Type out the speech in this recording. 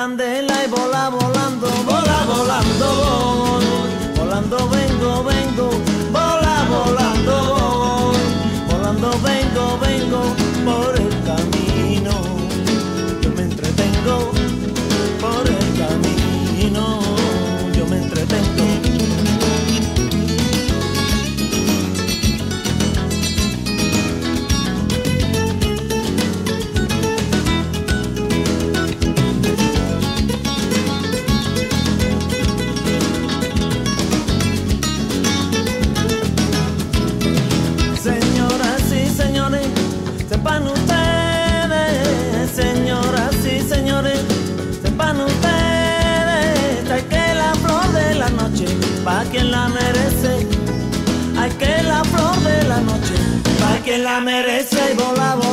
candela y vola volando, vola volando voy. Volando vengo, vengo, vola volando voy. Volando vengo, vengo por el camino. Yo me entretengo por el camino. Yo me entretengo. Sepan ustedes, señoras y señores, sepan ustedes, hay que la flor de la noche, pa' quien la merece, hay que la flor de la noche, pa' quien la merece y vola, vola.